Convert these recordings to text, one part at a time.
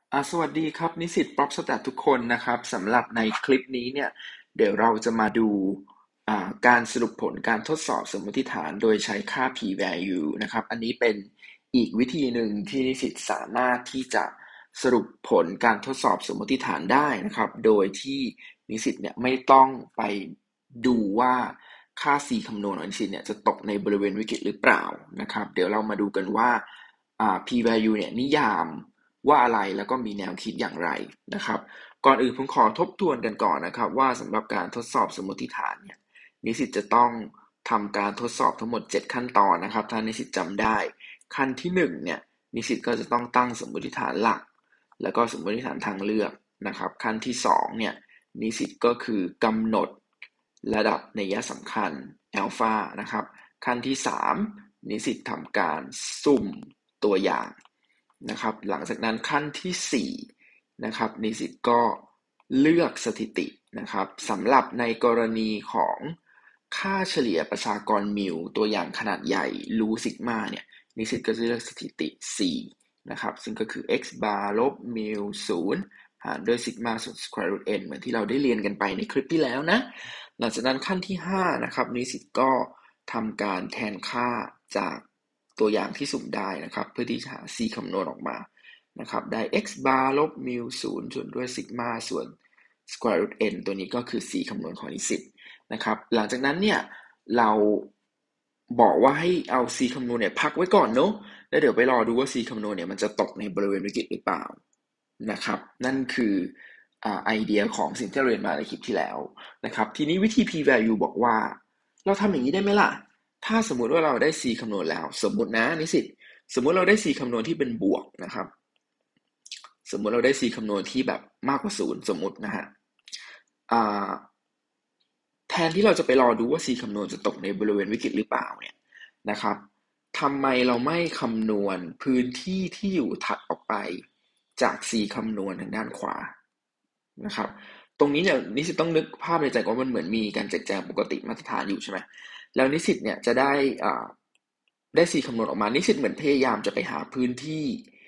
สวัสดีครับนิสิต PropStat ทุกคนนะครับสำหรับในคลิปนี้เนี่ยเดี๋ยวเราจะมาดูการสรุปผลการทดสอบสมมติฐานโดยใช้ค่า p-value นะครับอันนี้เป็นอีกวิธีหนึ่งที่นิสิตสามารถที่จะสรุปผลการทดสอบสมมติฐานได้นะครับโดยที่นิสิตเนี่ยไม่ต้องไปดูว่าค่า c คำนวณของนิสิตเนี่ยจะตกในบริเวณวิกฤตหรือเปล่านะครับเดี๋ยวเรามาดูกันว่าp-value เนี่ยนิยามว่าอะไรแล้วก็มีแนวคิดอย่างไรนะครับก่อนอื่นผมขอทบทวนกันก่อนนะครับว่าสำหรับการทดสอบสมมติฐานเนี่ยนิสิตจะต้องทำการทดสอบทั้งหมด7ขั้นตอนนะครับถ้านิสิตจำได้ขั้นที่1เนี่ยนิสิตก็จะต้องตั้งสมมติฐานหลักแล้วก็สมมติฐานทางเลือกนะครับขั้นที่2เนี่ยนิสิตก็คือกำหนดระดับนัยสำคัญอัลฟานะครับขั้นที่3นิสิตทำการสุ่มตัวอย่างนะครับหลังจากนั้นขั้นที่4นะครับนิสิตก็เลือกสถิตินะครับสำหรับในกรณีของค่าเฉลี่ยประชากรมิลตัวอย่างขนาดใหญ่รูซิกมาเนี่ยนิสิตก็จะเลือกสถิติ4นะครับซึ่งก็คือ x bar ลบมิล0หารด้วยซิกมาส่วน square root n เหมือนที่เราได้เรียนกันไปในคลิปที่แล้วนะหลังจากนั้นขั้นที่5นะครับนิสิตก็ทำการแทนค่าจากตัวอย่างที่สุ่มได้นะครับเพื่อที่จะหา c คำนวณออกมานะครับได้ x bar ลบมิล0ส่วนด้วยซิกมาส่วน square root n ตัวนี้ก็คือ c คำนวณของนิสิตนะครับหลังจากนั้นเนี่ยเราบอกว่าให้เอา c คำนวณเนี่ยพักไว้ก่อนเนาะแล้วเดี๋ยวไปรอดูว่า c คำนวณเนี่ยมันจะตกในบริเวณวิกฤตหรือเปล่านะครับนั่นคือไอเดียของสิ่งที่เราเรียนมาในคลิปที่แล้วนะครับทีนี้วิธี p-value บอกว่าเราทำอย่างนี้ได้ไหมล่ะถ้าสมมุติว่าเราได้ c คำนวณแล้วสมมุตินะนิสิตสมมุติเราได้ c คำนวณที่เป็นบวกนะครับสมมุติเราได้ c คำนวณที่แบบมากกว่า0สมมุตินะฮะแทนที่เราจะไปรอดูว่า c คำนวณจะตกในบริเวณวิกฤตหรือเปล่าเนี่ยนะครับทำไมเราไม่คำนวณพื้นที่ที่อยู่ถัดออกไปจาก c คำนวณทางด้านขวานะครับตรงนี้เนี่ยนิสิตต้องนึกภาพในใจว่ามันเหมือนมีการแจกแจงปกติมาตรฐานอยู่ใช่ไหมแล้วนิสิตเนี่ยจะได้ c คำนวณออกมานิสิตเหมือนพยายามจะไปหาพื้นที่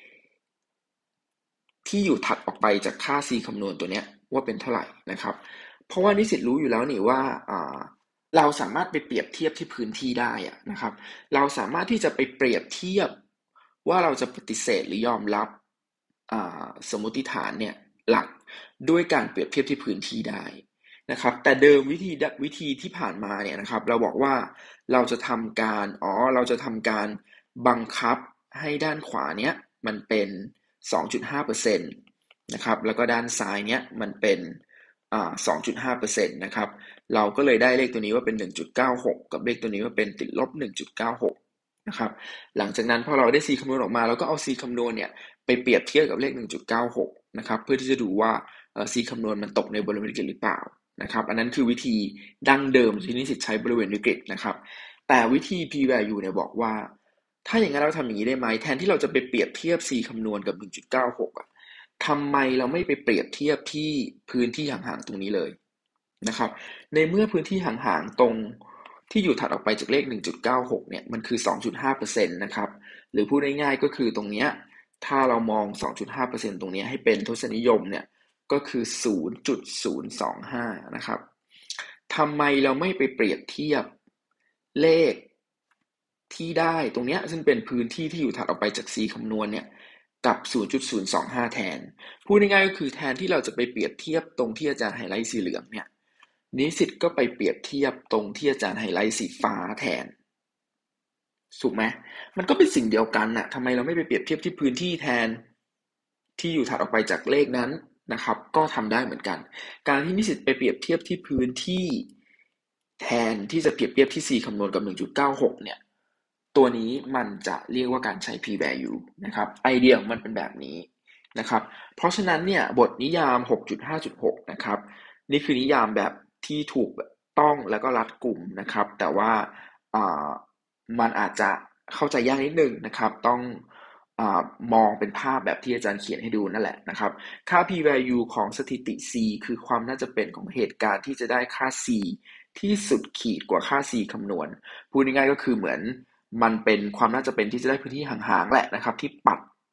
ที่อยู่ถัดออกไปจากค่า c คำนวณตัวเนี้ยว่าเป็นเท่าไหร่นะครับเพราะว่านิสิตรู้อยู่แล้วนี่ว่าเราสามารถไปเปรียบเทียบที่พื้นที่ได้นะครับเราสามารถที่จะไปเปรียบเทียบว่าเราจะปฏิเสธหรือยอมรับสมมติฐานเนี่ยหลักด้วยการเปรียบเทียบที่พื้นที่ได้นะครับแต่เดิมวิธีที่ผ่านมาเนี่ยนะครับเราบอกว่าเราจะทำการบังคับให้ด้านขวาเนี้ยมันเป็น 2.5% นะครับแล้วก็ด้านซ้ายเนี้ยมันเป็น2.5%นะครับเราก็เลยได้เลขตัวนี้ว่าเป็น 1.96 กับเลขตัวนี้ว่าเป็นติดลบ 1.96 นะครับหลังจากนั้นพอเราได้ c คำนวณออกมาเราก็เอา c คำนวณเนี่ยไปเปรียบเทียบกับเลข 1.96 นะครับเพื่อที่จะดูว่าc คำนวณมันตกในบริเวณวิกฤตหรือเปล่านะครับอันนั้นคือวิธีดั้งเดิมที่นิสิตใช้บริเวณวิกฤตนะครับแต่วิธี p-value เนี่ยบอกว่าถ้าอย่างนั้นเราทำอย่างนี้ได้ไหมแทนที่เราจะไปเปรียบเทียบ c คำนวณกับ 1.96 อ่ะทำไมเราไม่ไปเปรียบเทียบที่พื้นที่ห่างๆตรงนี้เลยนะครับในเมื่อพื้นที่ห่างๆตรงที่อยู่ถัดออกไปจากเลข 1.96 เนี่ยมันคือ 2.5% นะครับหรือพูดง่ายๆก็คือตรงเนี้ยถ้าเรามอง 2.5% ตรงนี้ให้เป็นทศนิยมเนี่ยก็คือ 0.025 นะครับทำไมเราไม่ไปเปรียบเทียบเลขที่ได้ตรงเนี้ยซึ่งเป็นพื้นที่ที่อยู่ถัดออกไปจาก c คำนวณเนี่ยกับ 0.025 แทนพูดง่ายๆก็คือแทนที่เราจะไปเปรียบเทียบตรงที่อาจารย์ไฮไลท์สีเหลืองเนี่ยนิสิตก็ไปเปรียบเทียบตรงที่อาจารย์ไฮไลท์สีฟ้าแทนถูกไหมมันก็เป็นสิ่งเดียวกันน่ะทำไมเราไม่ไปเปรียบเทียบที่พื้นที่แทนที่อยู่ถัดออกไปจากเลขนั้นนะครับก็ทำได้เหมือนกันการที่นิสิตไปเปรียบเทียบที่พื้นที่แทนที่จะเปรียบเทียบที่ c คำนวณกับ 1.96 เนี่ยตัวนี้มันจะเรียกว่าการใช้ p-value นะครับไอเดียของมันเป็นแบบนี้นะครับเพราะฉะนั้นเนี่ยบทนิยาม 6.5.6 นะครับนี่คือนิยามแบบที่ถูกต้องแล้วก็รัดกุมนะครับแต่ว่าอ่ามันอาจจะเข้าใจยากนิดนึงนะครับต้องมองเป็นภาพแบบที่อาจารย์เขียนให้ดูนั่นแหละนะครับค่า p-value ของสถิติ c คือความน่าจะเป็นของเหตุการณ์ที่จะได้ค่า c ที่สุดขีดกว่าค่า c คำนวณพูดง่ายๆก็คือเหมือนมันเป็นความน่าจะเป็นที่จะได้พื้นที่ห่างๆแหละนะครับที่ปัดออกไป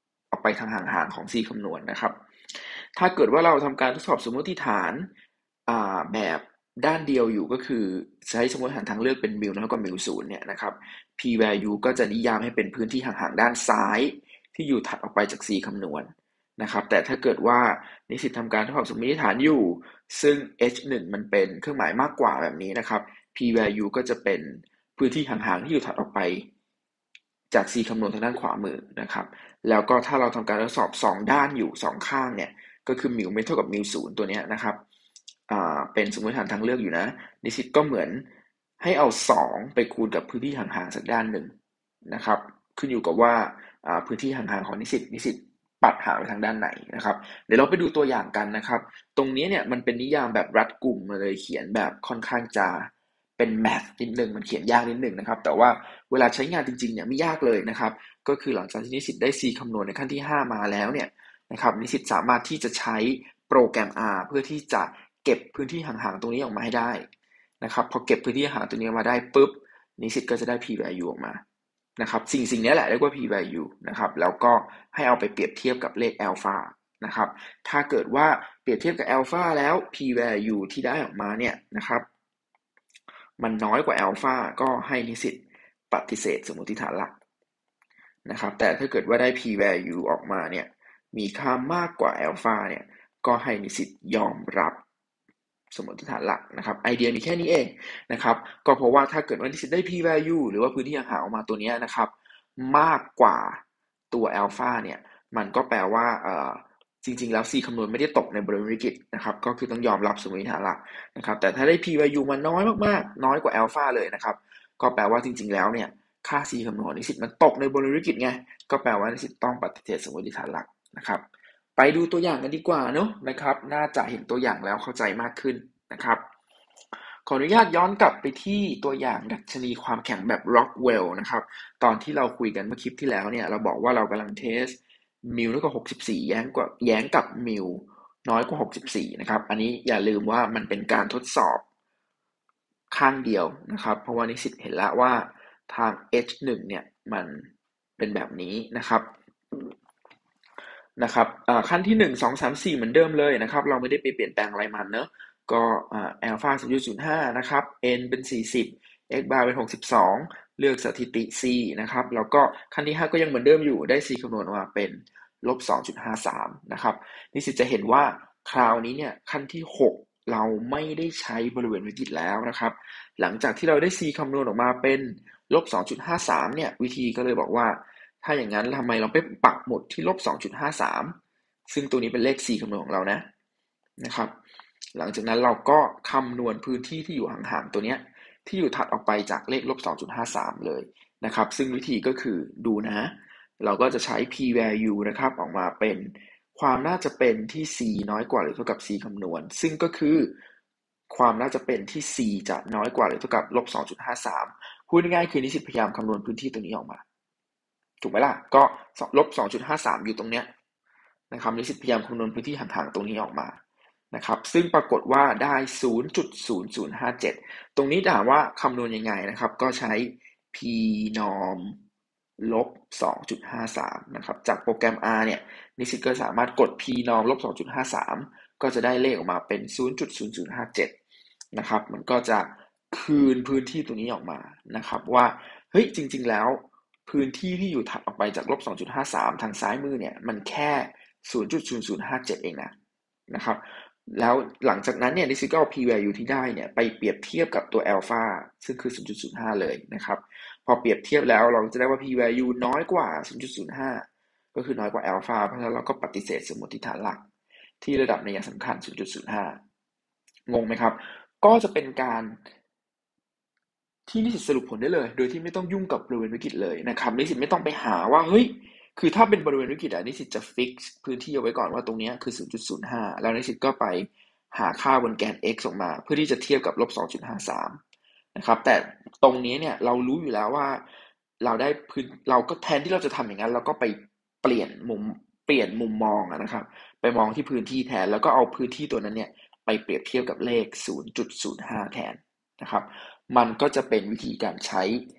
ไปทางห่างๆของ C คำนวณนะครับถ้าเกิดว่าเราทำการทดสอบสมมติฐานแบบด้านเดียวอยู่ก็คือใช้สมมติฐานทางเลือกเป็นมิวน้อยกว่ามิวศูนย์เนี่ยนะครับ p value ก็จะนิยามให้เป็นพื้นที่ห่างๆด้านซ้ายที่อยู่ถัดออกไปจาก C คำนวณนะครับแต่ถ้าเกิดว่านิสิตทำการทดสอบสมมติฐานอยู่ซึ่ง h1 มันเป็นเครื่องหมายมากกว่าแบบนี้นะครับ p value ก็จะเป็นพื้นที่ห่างๆที่อยู่ถัดออกไปจาก C คำนวณทางด้านขวามือนะครับแล้วก็ถ้าเราทำการทดสอบ2ด้านอยู่2ข้างเนี่ยก็คือมิวไม่เท่ากับมิวศูนย์ตัวนี้นะครับเป็นสมมติฐานทางเลือกอยู่นะนิสิตก็เหมือนให้เอา2ไปคูณกับพื้นที่ห่างๆสักด้านหนึ่งนะครับขึ้นอยู่กับว่าพื้นที่ห่างๆของนิสิตปัดหาไปทางด้านไหนนะครับเดี๋ยวเราไปดูตัวอย่างกันนะครับตรงนี้เนี่ยมันเป็นนิยามแบบรัดกุมมาเลยเขียนแบบค่อนข้างจะเป็นแมทนิดนึงมันเขียนยากนิดนึงนะครับแต่ว่าเวลาใช้งานจริงๆเนี่ยไม่ยากเลยนะครับก็คือหลังจากที่นิสิตได้ C คำนวณในขั้นที่5มาแล้วเนี่ยนะครับนิสิตสามารถที่จะใช้โปรแกรม R เพื่อที่จะเก็บพื้นที่ห่างๆตรงนี้ออกมาให้ได้นะครับพอเก็บพื้นที่ห่างตรงนี้มาได้ปุ๊บนิสิตก็จะได้ p value ออกมานะครับสิ่งนี้แหละเรียกว่า p value นะครับแล้วก็ให้เอาไปเปรียบเทียบกับเลข alpha นะครับถ้าเกิดว่าเปรียบเทียบกับ alpha แล้ว p value ที่ได้ออกมาเนี่ยนะครับมันน้อยกว่า alpha ก็ให้นิสิตปฏิเสธสมมติฐานหลักนะครับแต่ถ้าเกิดว่าได้ p value ออกมาเนี่ยมีค่ามากกว่า alpha เนี่ยก็ให้นิสิตยอมรับสมมติฐานหลักนะครับไอเดียมีแค่นี้เองนะครับก็เพราะว่าถ้าเกิดว่านิสิตได้ p value หรือว่าพื้นที่ห่างๆออกมาตัวนี้นะครับมากกว่าตัว alpha เนี่ยมันก็แปลว่าจริงๆแล้ว C คำนวณไม่ได้ตกในบริเวณวิกฤตนะครับก็คือต้องยอมรับสมมติฐานหลักนะครับแต่ถ้าได้ p value มันน้อยมากๆน้อยกว่า alpha เลยนะครับก็แปลว่าจริงๆแล้วเนี่ยค่า C คำนวณนิสิตมันตกในบริเวณวิกฤตไงก็แปลว่านิสิตต้องปฏิเสธสมมติฐานหลักนะครับไปดูตัวอย่างกันดีกว่าเนาะนะครับน่าจะเห็นตัวอย่างแล้วเข้าใจมากขึ้นนะครับขออนุญาตย้อนกลับไปที่ตัวอย่างดัชนีความแข็งแบบ Rockwell นะครับตอนที่เราคุยกันเมื่อคลิปที่แล้วเนี่ยเราบอกว่าเรากำลังเทสมิวน้อยกว่า64แย้งกับมิวน้อยกว่า64นะครับอันนี้อย่าลืมว่ามันเป็นการทดสอบข้างเดียวนะครับเพราะว่านิสิตเห็นแล้วว่าทาง H1 เนี่ยมันเป็นแบบนี้นะครับขั้นที่1 2 3 4เหมือนเดิมเลยนะครับเราไม่ได้ไปเปลี่ยนแปลงอะไรมันเนอะก็อัลฟา 0.05 นะครับ n เป็น40 x bar เป็น62เลือกสถิติ c นะครับแล้วก็ขั้นที่5ก็ยังเหมือนเดิมอยู่ได้ c คำนวณออกมาเป็นลบ 2.53 นะครับนิสิตจะเห็นว่าคราวนี้เนี่ยขั้นที่6เราไม่ได้ใช้บริเวณวิกฤตแล้วนะครับหลังจากที่เราได้ c คำนวณออกมาเป็นลบ 2.53 เนี่ยวิธีก็เลยบอกว่าถ้าอย่างนั้นทำไมเราไปปักหมุดที่ลบ 2.53 ซึ่งตัวนี้เป็นเลข c คำนวณของเรานะครับหลังจากนั้นเราก็คำนวณพื้นที่ที่อยู่ห่างๆตัวเนี้ยที่อยู่ถัดออกไปจากเลขลบ 2.53 เลยนะครับซึ่งวิธีก็คือดูนะเราก็จะใช้ p value นะครับออกมาเป็นความน่าจะเป็นที่ c น้อยกว่าหรือเท่ากับ c คำนวณซึ่งก็คือความน่าจะเป็นที่ c จะน้อยกว่าหรือเท่ากับลบ 2.53 พูดง่ายๆคือนิสิตพยายามคำนวณพื้นที่ตัวนี้ออกมาถูกไหมล่ะก็ลบ 2.53 อยู่ตรงเนี้ยนะครับนิสิตพยายามคำนวณพื้นที่ห่างๆตรงนี้ออกมานะครับซึ่งปรากฏว่าได้ 0.0057 ตรงนี้ถามว่าคำนวณยังไงนะครับก็ใช้ p norm ลบ 2.53 นะครับจากโปรแกรม R เนี่ยนิสิตก็สามารถกด p norm ลบ 2.53 ก็จะได้เลขออกมาเป็น 0.0057 นะครับมันก็จะคืนพื้นที่ตรงนี้ออกมานะครับว่าเฮ้ยจริงๆแล้วพื้นที่ที่อยู่ถัดออกไปจากลบ 2.53 ทางซ้ายมือเนี่ยมันแค่ 0.0057 เองนะครับแล้วหลังจากนั้นเนี่ยนิสิตก็เอา p value ที่ได้เนี่ยไปเปรียบเทียบกับตัว alpha ซึ่งคือ 0.05 เลยนะครับพอเปรียบเทียบแล้วเราจะได้ว่า p value น้อยกว่า 0.05 ก็คือน้อยกว่า alpha เพราะฉะนั้นเราก็ปฏิเสธสมมติฐานหลักที่ระดับนัยสำคัญ 0.05 งงไหมครับก็จะเป็นการที่นิสิตสรุปผลได้เลยโดยที่ไม่ต้องยุ่งกับบริเวณวิกฤตเลยนะครับนิสิตไม่ต้องไปหาว่าเฮ้ยคือถ้าเป็นบริเวณวิกฤตนิสิตจะฟิกซ์พื้นที่เอาไว้ก่อนว่าตรงนี้คือ 0.05 แล้วนิสิตก็ไปหาค่าบนแกน x ออกมาเพื่อที่จะเทียบกับลบ 2.53 นะครับแต่ตรงนี้เนี่ยเรารู้อยู่แล้วว่าเราก็แทนที่เราจะทำอย่างนั้นเราก็ไปเปลี่ยนมุมมองนะครับไปมองที่พื้นที่แทนแล้วก็เอาพื้นที่ตัวนั้นเนี่ยไปเปรียบเทียบกับเลข 0.05 แทนนะครับมันก็จะเป็นวิธีการใช้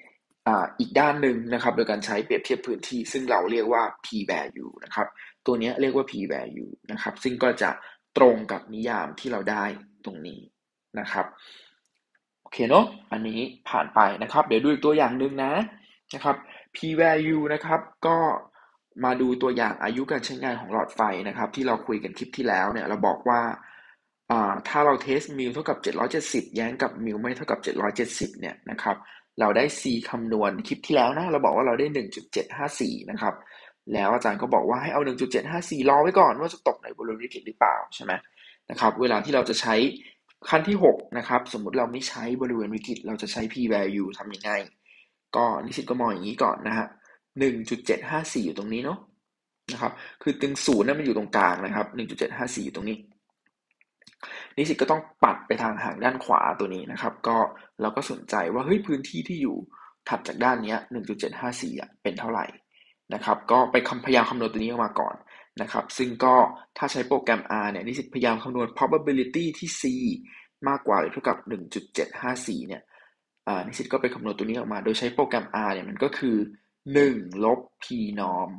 อีกด้านหนึ่งนะครับโดยการใช้เปรียบเทียบพื้นที่ซึ่งเราเรียกว่า p-value นะครับตัวนี้เรียกว่า p-value นะครับซึ่งก็จะตรงกับนิยามที่เราได้ตรงนี้นะครับโอเคเนาะอันนี้ผ่านไปนะครับเดี๋ยวดูอีกตัวอย่างหนึ่งนะครับ p-value นะครับก็มาดูตัวอย่างอายุการใช้งานของหลอดไฟนะครับที่เราคุยกันคลิปที่แล้วเนี่ยเราบอกว่าถ้าเราเทสมิลเท่ากับ770แย้งกับมิลไม่เท่ากับ770เนี่ยนะครับเราได้ C คำนวณคลิปที่แล้วนะเราบอกว่าเราได้1.754นะครับแล้วอาจารย์ก็บอกว่าให้เอา1.754รอไว้ก่อนว่าจะตกในบริเวณวิกฤตหรือเปล่าใช่ไหมนะครับเวลาที่เราจะใช้ขั้นที่6นะครับสมมุติเราไม่ใช้บริเวณวิกฤตเราจะใช้ p-value ทำยังไงก็นิสิตก็มองอย่างนี้ก่อนนะฮะ1.754อยู่ตรงนี้เนาะนะครับคือตึงศูนย์นั้นมันอยู่ตรงกลางนะครับ1.754อยู่ตรงนี้นิสิตก็ต้องปัดไปทางหางด้านขวาตัวนี้นะครับก็เราก็สนใจว่าเฮ้ยพื้นที่ที่อยู่ถัดจากด้านนี้1.754อ่ะเป็นเท่าไหร่นะครับก็ไปพยายามคำนวณตัวนี้ออกมาก่อนนะครับซึ่งก็ถ้าใช้โปรแกรม R เนี่ยนิสิตพยายามคำนวณ probability ที่ C มากกว่าหรือเท่ากับ1.754เนี่ยนิสิตก็ไปคำนวณตัวนี้ออกมาโดยใช้โปรแกรม R เนี่ยมันก็คือ1ลบ p norm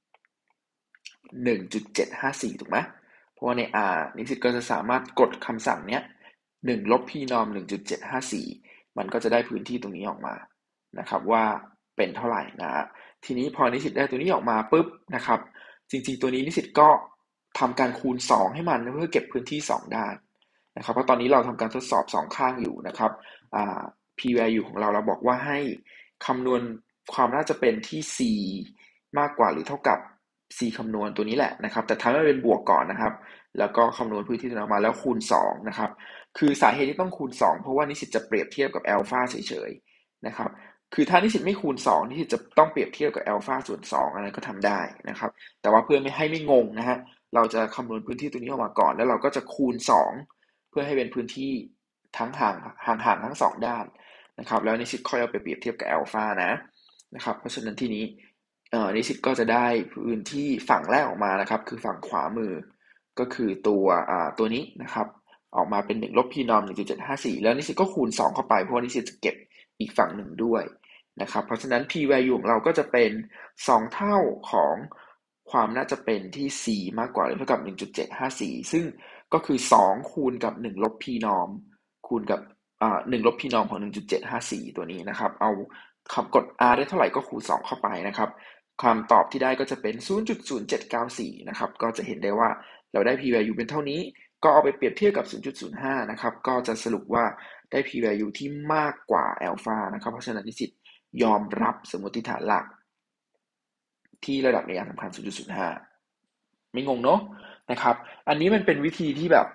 1.754ถูกไหมเพราะว่าใน R นิสิตก็จะสามารถกดคำสั่งเนี้ย1ลบ p norm 1.754มันก็จะได้พื้นที่ตรงนี้ออกมานะครับว่าเป็นเท่าไหร่นะทีนี้พอนิสิตได้ตัวนี้ออกมาปุ๊บนะครับจริงๆตัวนี้นิสิตก็ทำการคูณ2ให้มันเพื่อเก็บพื้นที่2ด้านนะครับเพราะตอนนี้เราทำการทดสอบ2ข้างอยู่นะครับp-value ของเราบอกว่าให้คำนวณความน่าจะเป็นที่ C มากกว่าหรือเท่ากับ C คำนวณตัวนี้แหละนะครับแต่ทำให้เป็นบวกก่อนนะครับแล้วก็คำนวณพื้นที่ตัวนี้ออกมาแล้วคูณ2นะครับคือสาเหตุที่ต้องคูณ2เพราะว่านิสิตจะเปรียบเทียบกับอัลฟาเฉยๆนะครับคือถ้านิสิตไม่คูณ2นิสิตจะต้องเปรียบเทียบกับอัลฟาส่วน2อันนั้นก็ทำได้นะครับแต่ว่าเพื่อไม่ให้ไม่งงนะฮะเราจะคำนวณพื้นที่ตัวนี้ออกมาก่อนแล้วเราก็จะคูณ2เพื่อให้เป็นพื้นที่ทั้งห่างทั้ง2ด้านนะครับแล้วนิสิตค่อยเอาไปเปรียบเทียบกับอัลฟานะครับเพราะฉะนั้นที่นี้นิสิตก็จะได้พื้นที่ฝั่งแรกออกมานะครับคือฝั่งขวามือก็คือตัวนี้นะครับออกมาเป็น1ลบ p norm 1.754แล้วนิสิตก็คูณ2เข้าไปเพราะว่านิสิตจะเก็บอีกฝั่งหนึ่งด้วยนะครับเพราะฉะนั้น p-value ของเราก็จะเป็น2เท่าของความน่าจะเป็นที่ C มากกว่าหรือเท่ากับ1.754ซึ่งก็คือ2คูณกับ1ลบ p norm คูณกับ1ลบ p norm ของ1.754ตัวนี้นะครับเอากด r ได้เท่าไหร่ก็คูณ2เข้าไปนะครับคำตอบที่ได้ก็จะเป็น 0.0794 นะครับก็จะเห็นได้ว่าเราได้ p-value เป็นเท่านี้ก็เอาไปเปรียบเทียบกับ 0.05 นะครับก็จะสรุปว่าได้ p-value ที่มากกว่าอัลฟานะครับเพราะฉะนั้นนิสิตยอมรับสมมติฐานหลักที่ระดับนัยสำคัญ 0.05 ไม่งงเนาะนะครับอันนี้มันเป็นวิธีที่แบบ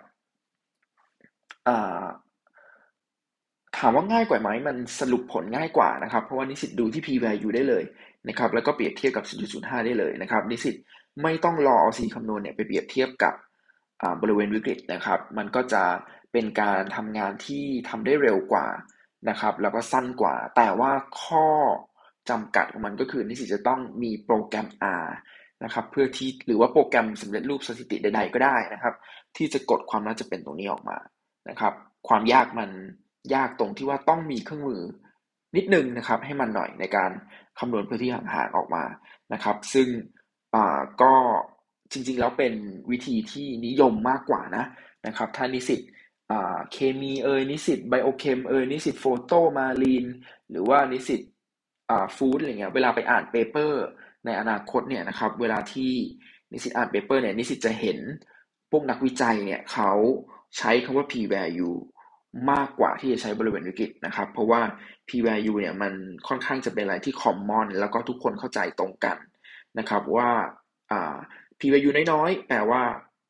ถามว่าง่ายกว่าไหมมันสรุปผลง่ายกว่านะครับเพราะว่านิสิตดูที่ p-value ได้เลยนะครับแล้วก็เปรียบเทียบกับ 0.05 ได้เลยนะครับนิสิตไม่ต้องรอเอา C คำนวณเนี่ยไปเปรียบเทียบกับบริเวณวิกฤตนะครับมันก็จะเป็นการทำงานที่ทำได้เร็วกว่านะครับแล้วก็สั้นกว่าแต่ว่าข้อจำกัดของมันก็คือนิสิตจะต้องมีโปรแกรม R นะครับเพื่อที่หรือว่าโปรแกรมสำเร็จรูปสถิติใดๆก็ได้นะครับที่จะกดความน่าจะเป็นตรงนี้ออกมานะครับความยากมันยากตรงที่ว่าต้องมีเครื่องมือนิดนึงนะครับให้มันหน่อยในการคำนวณพื้นที่ห่างๆออกมานะครับซึ่งก็จริงๆแล้วเป็นวิธีที่นิยมมากกว่านะครับถ้านิสิตเคมีนิสิตไบโอเคมนิสิตโฟโตมารีนหรือว่านิสิตฟู้ดอะไรเงี้ยเวลาไปอ่านเปเปอร์ในอนาคตเนี่ยนะครับเวลาที่นิสิตอ่านเปเปอร์เนี่ยนิสิตจะเห็นพวกนักวิจัยเนี่ยเขาใช้คำว่า p-value มากกว่าที่จะใช้บริเวณวิกฤตนะครับเพราะว่า p-value เนี่ยมันค่อนข้างจะเป็นอะไรที่ common แล้วก็ทุกคนเข้าใจตรงกันนะครับว่าp-value น้อยๆแปลว่า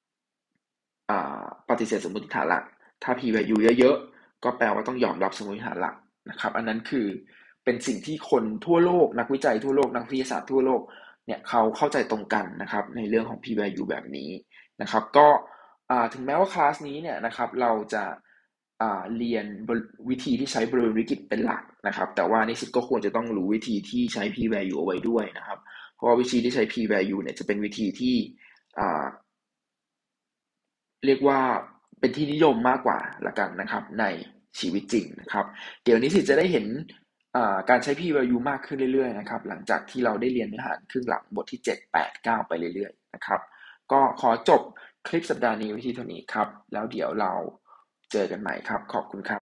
ปฏิเสธสมมติฐานหลักถ้า p-value เยอะๆก็แปลว่าต้องยอมรับสมมติฐานหลักนะครับอันนั้นคือเป็นสิ่งที่คนทั่วโลกนักวิจัยทั่วโลกนักวิทยาศาสตร์ทั่วโลกเนี่ยเขาเข้าใจตรงกันนะครับในเรื่องของ p-value แบบนี้นะครับก็ถึงแม้ว่าคลาสนี้เนี่ยนะครับเราจะเรียนวิธีที่ใช้บริเวณวิกฤตเป็นหลักนะครับแต่ว่านิสิตก็ควรจะต้องรู้วิธีที่ใช้ p-value เอาไว้ด้วยนะครับเพราะว่าวิธีที่ใช้ p-value เนี่ยจะเป็นวิธีที่เรียกว่าเป็นที่นิยมมากกว่าละกันนะครับในชีวิตจริงนะครับเดี๋ยวนิสิตจะได้เห็นการใช้ p-value มากขึ้นเรื่อยๆนะครับหลังจากที่เราได้เรียนเนื้อหาครึ่งหลังบทที่7 8 9ไปเรื่อยๆนะครับก็ขอจบคลิปสัปดาห์นี้ไว้ที่เท่านี้ครับแล้วเดี๋ยวเราเจอกันใหม่ครับขอบคุณครับ